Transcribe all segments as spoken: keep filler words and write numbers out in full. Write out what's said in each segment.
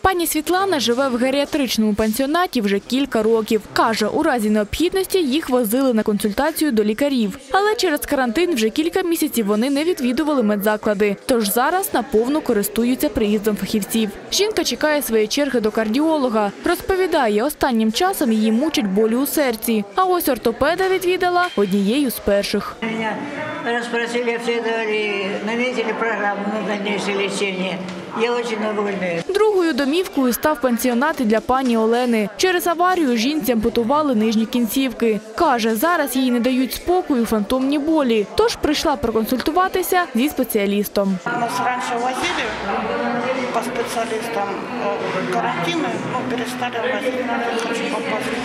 Пані Світлана живе в геріатричному пансіонаті вже кілька років. Каже, у разі необхідності їх возили на консультацію до лікарів. Але через карантин вже кілька місяців вони не відвідували медзаклади. Тож зараз наповну користуються приїздом фахівців. Жінка чекає своєї черги до кардіолога. Розповідає, останнім часом її мучать болі у серці. А ось ортопеда відвідала однією з перших. Мене розпросили, обслідували, наметили програму на дальніше лікування. Я дуже довольна. Другою домівкою став пансіонат і для пані Олени. Через аварію жінці ампутували нижні кінцівки. Каже, зараз їй не дають спокою фантомні болі. Тож прийшла проконсультуватися зі спеціалістом. Нас раніше возили по спеціалістам карантину, ну, перестали возити, хочу попасти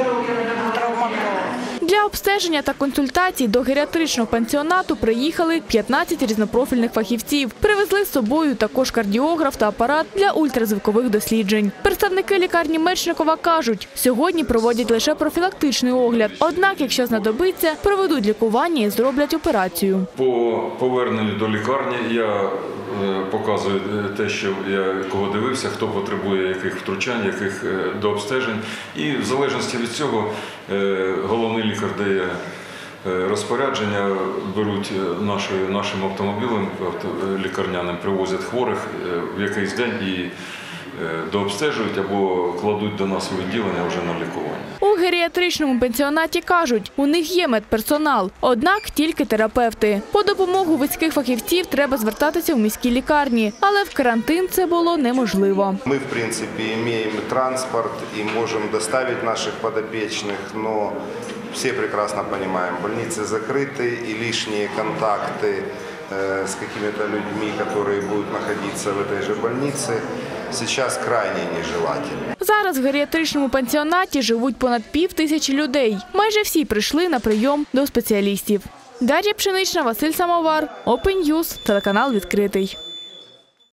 в травматолога. Для обстеження та консультацій до геріатричного пансіонату приїхали п'ятнадцять різнопрофільних фахівців. Привезли з собою також кардіограф та апарат для ультразвукових досліджень. Представники лікарні Мечникова кажуть, сьогодні проводять лише профілактичний огляд. Однак, якщо знадобиться, проведуть лікування і зроблять операцію. По поверненню до лікарні я показую те, що я кого дивився, хто потребує яких втручань, яких до обстежень. І в залежності від цього головний лікар дає розпорядження, беруть нашою, нашим автомобілем лікарняним, привозять хворих в якийсь день і дообстежують або кладуть до нас у відділення вже на лікування. У геріатричному пансіонаті кажуть, у них є медперсонал, однак тільки терапевти. По допомогу вузьких фахівців треба звертатися у міській лікарні, але в карантин це було неможливо. Ми, в принципі, маємо транспорт і можемо доставити наших підопічних, але всі прекрасно розуміємо, больниці закриті і лишні контакти с какими-то людьми, которые будут находиться в этой же больнице, сейчас крайне нежелательно. Зараз в геріатричному пансіонаті живуть понад пів тисячі людей. Майже всі прийшли на прийом до спеціалістів. Дар'я Пшенична, Василь Самовар, Open News, телеканал «Відкритий».